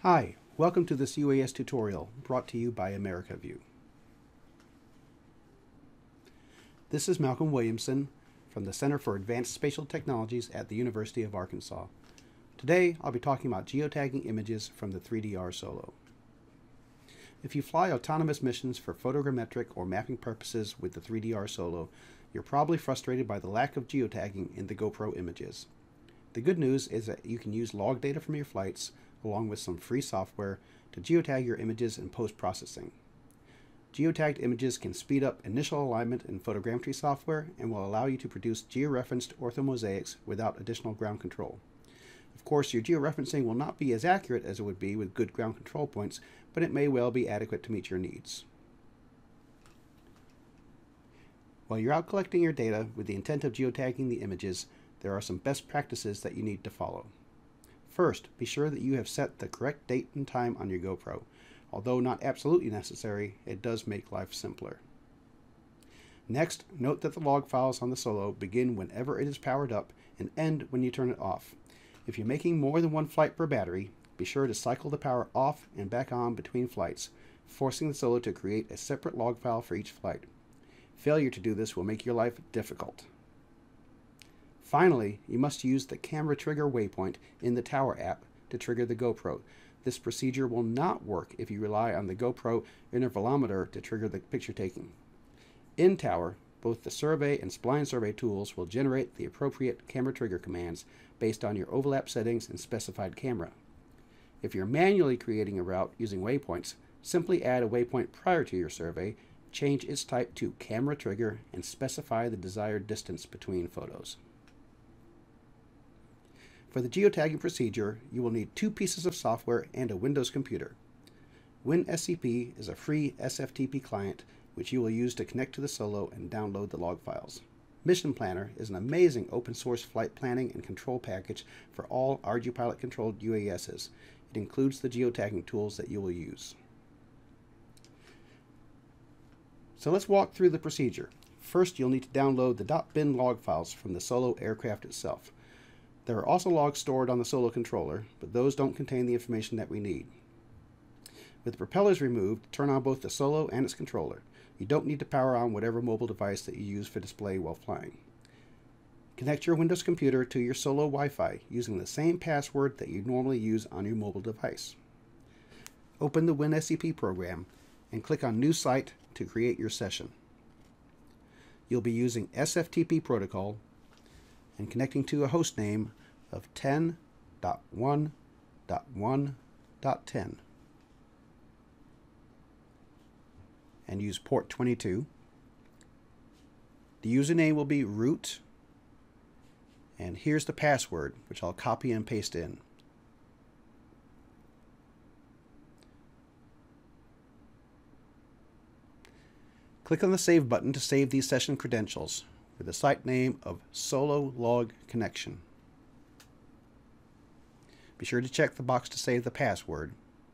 Hi, welcome to this UAS tutorial brought to you by AmericaView. This is Malcolm Williamson from the Center for Advanced Spatial Technologies at the University of Arkansas. Today I'll be talking about geotagging images from the 3DR Solo. If you fly autonomous missions for photogrammetric or mapping purposes with the 3DR Solo, you're probably frustrated by the lack of geotagging in the GoPro images. The good news is that you can use log data from your flights along with some free software to geotag your images in post-processing. Geotagged images can speed up initial alignment in photogrammetry software and will allow you to produce georeferenced orthomosaics without additional ground control. Of course, your georeferencing will not be as accurate as it would be with good ground control points, but it may well be adequate to meet your needs. While you're out collecting your data with the intent of geotagging the images, there are some best practices that you need to follow. First, be sure that you have set the correct date and time on your GoPro. Although not absolutely necessary, it does make life simpler. Next, note that the log files on the Solo begin whenever it is powered up and end when you turn it off. If you're making more than one flight per battery, be sure to cycle the power off and back on between flights, forcing the Solo to create a separate log file for each flight. Failure to do this will make your life difficult. Finally, you must use the camera trigger waypoint in the Tower app to trigger the GoPro. This procedure will not work if you rely on the GoPro intervalometer to trigger the picture taking. In Tower, both the survey and spline survey tools will generate the appropriate camera trigger commands based on your overlap settings and specified camera. If you're manually creating a route using waypoints, simply add a waypoint prior to your survey, change its type to camera trigger, and specify the desired distance between photos. For the geotagging procedure, you will need two pieces of software and a Windows computer. WinSCP is a free SFTP client which you will use to connect to the Solo and download the log files. Mission Planner is an amazing open source flight planning and control package for all ArduPilot controlled UASs. It includes the geotagging tools that you will use. So let's walk through the procedure. First, you'll need to download the .bin log files from the Solo aircraft itself. There are also logs stored on the Solo controller, but those don't contain the information that we need. With the propellers removed, turn on both the Solo and its controller. You don't need to power on whatever mobile device that you use for display while flying. Connect your Windows computer to your Solo Wi-Fi using the same password that you normally use on your mobile device. Open the WinSCP program and click on New Site to create your session. You'll be using SFTP protocol and connecting to a host name of 10.1.1.10 and use port 22. The username will be root, and here's the password, which I'll copy and paste in. Click on the Save button to save these session credentials with the site name of Solo Log Connection. Be sure to check the box to save the password.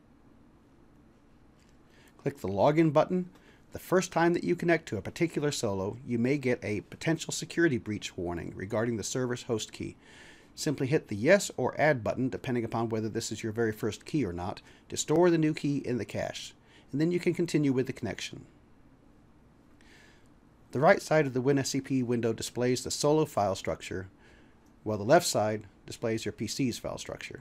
Click the Login button. The first time that you connect to a particular Solo, you may get a potential security breach warning regarding the server's host key. Simply hit the Yes or Add button, depending upon whether this is your very first key or not, to store the new key in the cache, and then you can continue with the connection. The right side of the WinSCP window displays the Solo file structure, while the left side displays your PC's file structure.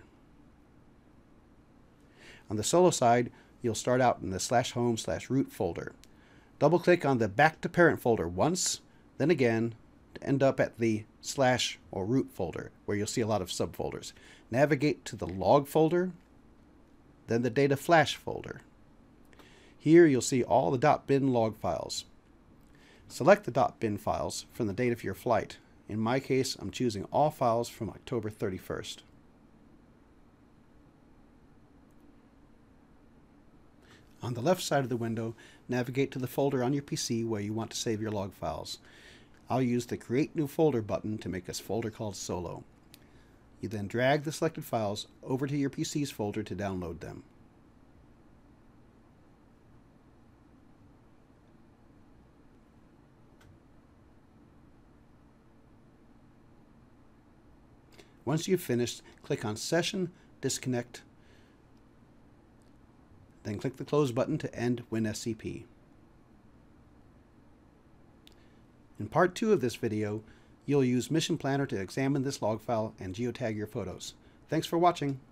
On the Solo side, you'll start out in the /home/root folder. Double-click on the Back to Parent folder once, then again, to end up at the /root folder, where you'll see a lot of subfolders. Navigate to the Log folder, then the Data Flash folder. Here you'll see all the .bin log files. Select the .bin files from the date of your flight. In my case, I'm choosing all files from October 31st. On the left side of the window, navigate to the folder on your PC where you want to save your log files. I'll use the Create New Folder button to make a folder called Solo. You then drag the selected files over to your PC's folder to download them. Once you've finished, click on Session, Disconnect, Then click the Close button to end WinSCP. In part 2 of this video, you'll use Mission Planner to examine this log file and geotag your photos. Thanks for watching.